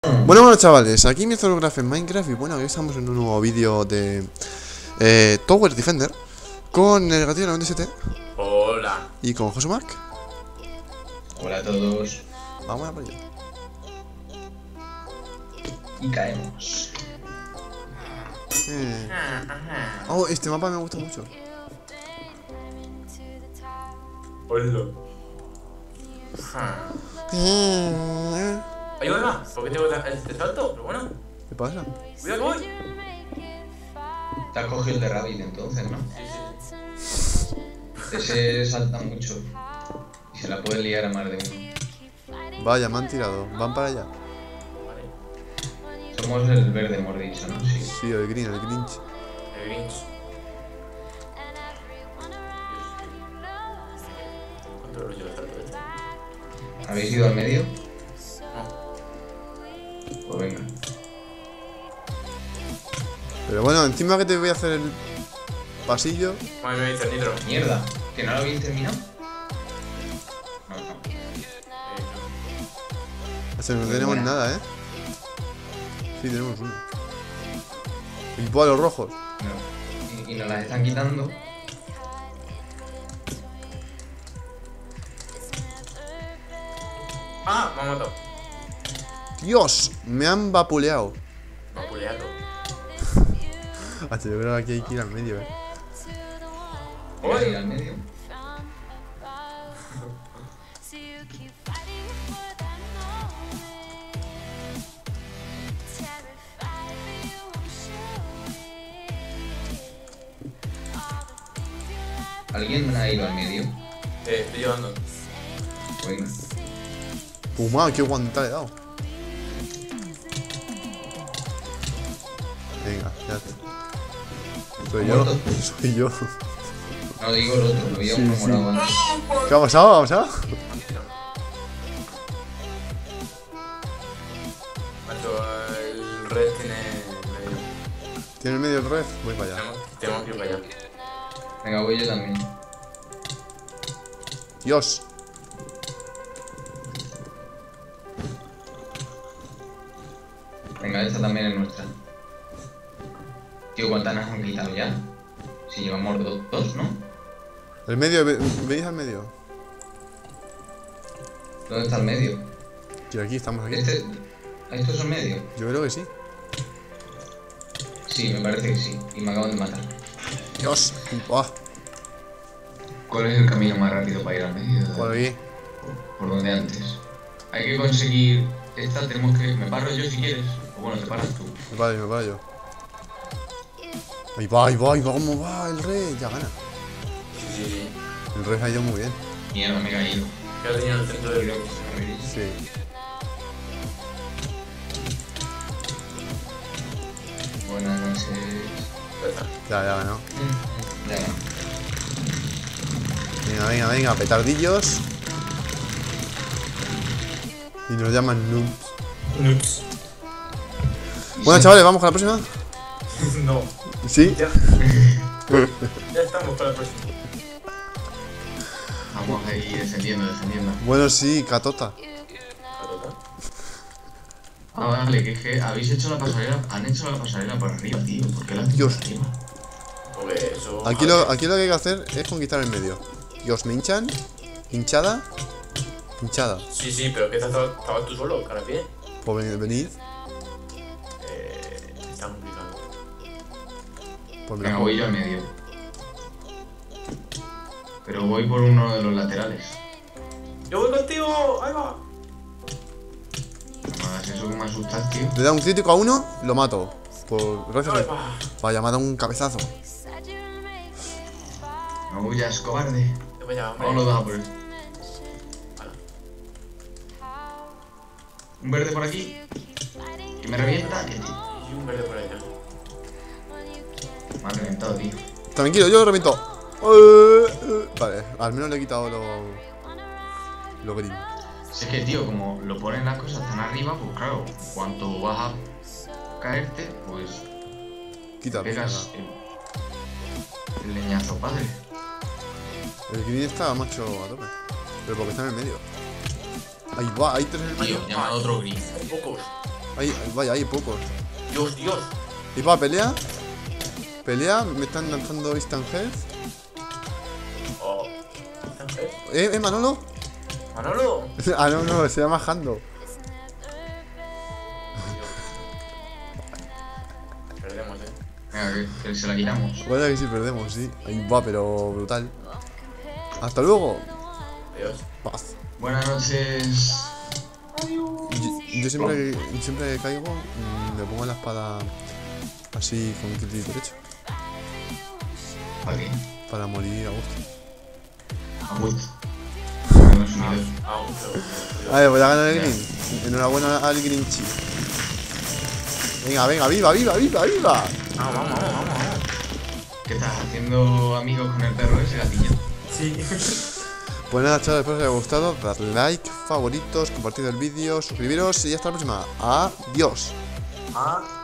Bueno, chavales, aquí Mr. Graph en Minecraft. Y bueno, hoy estamos en un nuevo vídeo de Tower Defender con el Gatillo 97. Hola. Y con Josumark. Hola a todos. Vamos a por ello. Y caemos. Oh, este mapa me gusta mucho. Hola. Ayúdame, ¿por qué tengo este salto? Pero bueno, ¿Qué pasa? cuidado que voy. Te has cogido el de Rabbit entonces, ¿no? Sí. Ese salta mucho. Y se la puede liar a más de uno. Vaya, me han tirado. Van para allá. Vale. Somos el verde mordicho, ¿no? Sí. Sí, el green, el Grinch. El Grinch. ¿Cuánto lo llevo el salto este? ¿Habéis ido al medio? No. Pues venga. Pero bueno, encima que te voy a hacer el pasillo. Madre mía, dice el nitro. Mierda, ¿que no lo habéis terminado? No. O sea, no Muy tenemos buena. nada, ¿eh? Sí, tenemos uno. Y por los rojos. No. Y nos las están quitando. Ah, me ha matado. ¡Dios! Me han vapuleado. Me ha puleado. Yo creo que aquí hay que ir al medio, ¿eh? ¿Vas a ir al medio? ¿Alguien ha ido al medio? Estoy llevando. Venga. Puma, qué guanta le he dado. Venga, ya está. Soy yo. ¿Muerto? Soy yo. No digo el otro, lo había Sí, uno sí. morado antes. ¿Qué ha pasado? ¿Qué ha pasado? Macho, el red tiene medio. ¿Tiene el medio el red? Voy para allá. Tenemos que ir para allá. Venga, voy yo también. Dios. Venga, esta también es nuestra. Tío, ¿cuántas nos han quitado ya? Si llevamos dos, ¿no? El medio, ¿veis al medio? ¿Dónde está el medio? Y aquí estamos aquí. ¿Estos son medio? Yo creo que sí. Sí, me parece que sí. Y me acaban de matar. Dios. Ah, ¿Cuál es el camino más rápido para ir al medio? por aquí. Por donde antes. Hay que conseguir... Esta tenemos que... Me paro yo si quieres. O bueno, te paras tú. Me paro yo. Ahí va, ¿cómo va el rey? Ya gana. Sí. El rey ha ido muy bien. Mierda, me he caído. Que ha tenido el centro del bloque. Sí. Buenas noches. Ya ganó. Ya. Venga, petardillos. Y nos llaman noobs. Nuts. Bueno, chavales, ¿vamos con la próxima? No. ¿Sí? Ya. Ya estamos para la próxima. Vamos ahí descendiendo. Bueno, sí, catota. Ah, vale, que es que habéis hecho la pasarela... Han hecho la pasarela por arriba, tío. ¿Por qué la han hecho Dios. por arriba? Porque eso. Aquí lo que hay que hacer es conquistar el medio. Dios, me hinchan. Hinchada. Sí, pero que estabas tú solo, cara pie. Pues venid. Está complicado. Pues Venga, mira. voy yo al medio. Pero voy por uno de los laterales. ¡Yo voy contigo! ¡Ahí va! No hagas eso que me asustas, tío. Le da un crítico a uno, lo mato. Por gracias ¡Ahí a... va! Vaya, me ha dado un cabezazo. No huyas, cobarde. Te voy a hombre. Vámonos dos a por él. Hala. Un verde por aquí. Que me revienta. Que Y un verde por allá. me ha reventado, tío. Tranquilo, yo lo reviento. Vale, al menos le he quitado lo green. Si es que, tío, como lo ponen las cosas tan arriba, pues claro, cuanto vas a caerte, pues Quítalo. pegas el leñazo, padre. El green está macho a tope. Pero porque está en el medio. Ahí va, hay tres en el medio. Tío, llamado otro green. Hay pocos. Vaya, hay pocos. Dios, Dios. ¿Y va, pelea? ¿Pelea? ¿Me están lanzando instant health? Oh. Manolo? Manolo. Ah, no, se llama Hando. Perdemos, Venga, que se la quitamos. Bueno, que sí perdemos, sí. Ahí va, pero brutal. Hasta luego. Adiós. Paz. Buenas noches. Yo siempre que caigo me pongo la espada así con clic derecho. ¿Para qué? Para morir a gusto. A gusto. Buenos unidos. Vale, voy a ganar el green. Enhorabuena al Grinchy. Venga, viva. Vamos. ¿Qué estás haciendo amigos con el perro ese gatiño? Sí. Pues nada, chavales, espero que os haya gustado. Dadle like, favoritos, compartid el vídeo, suscribiros y hasta la próxima. Adiós.